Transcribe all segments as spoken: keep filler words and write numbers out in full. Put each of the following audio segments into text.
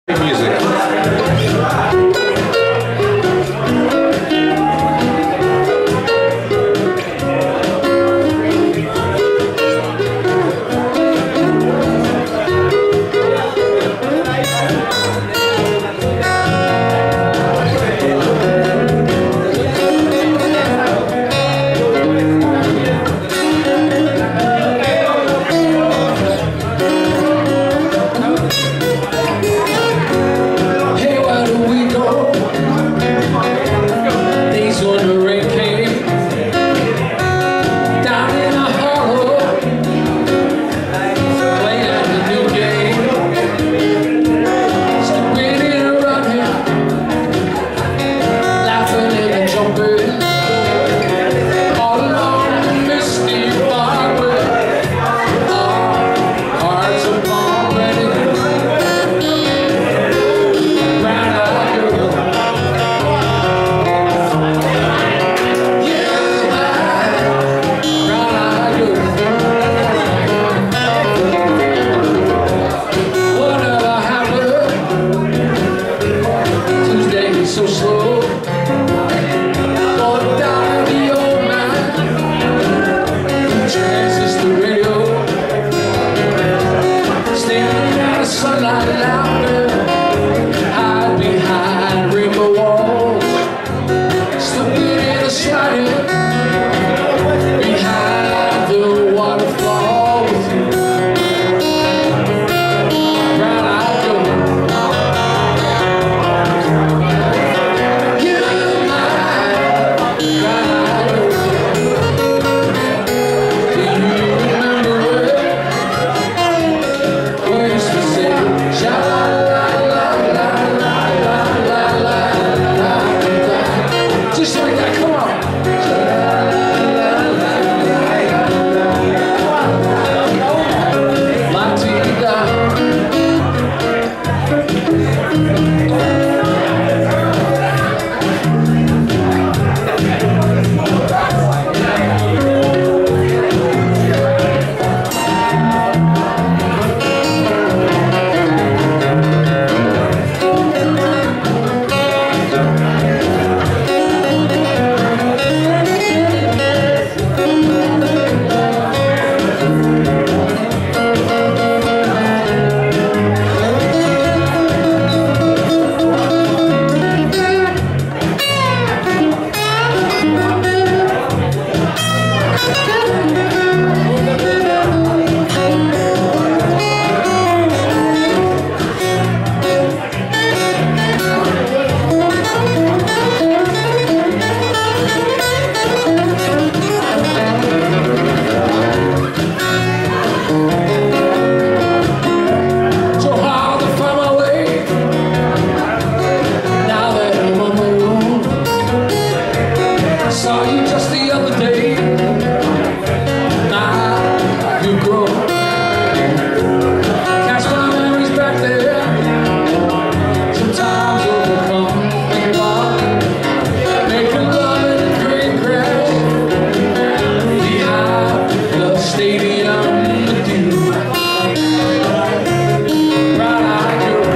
Music. So slow, going down the old man, transistor radio, standing out of sunlight louder, hide behind rainbow walls, slipping in a sliding behind the waterfall with you. Round I go. Saw you just the other day. Now you grow. Cast my memories back there. Sometimes overcome, making love, making love in the green grass behind the stadium with you. Right-eyed girl.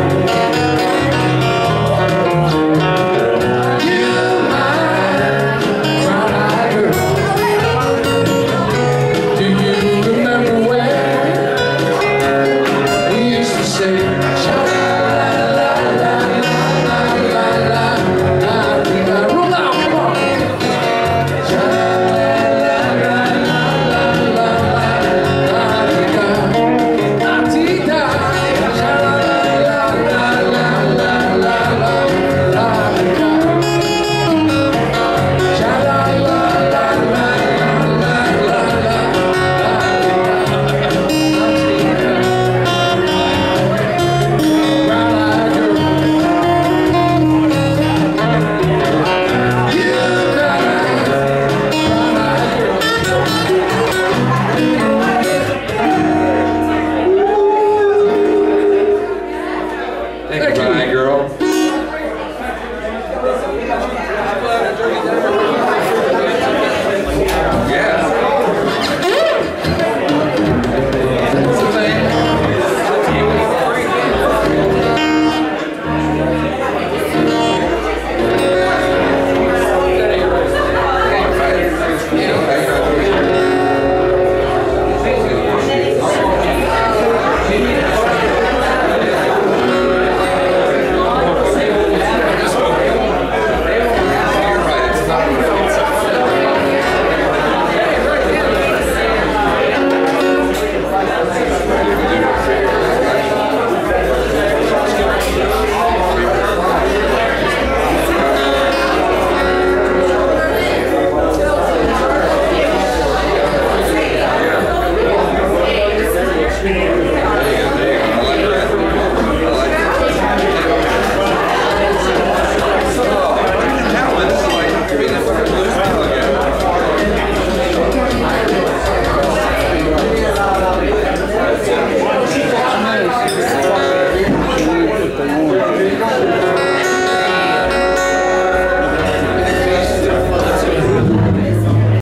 Thank you, girl.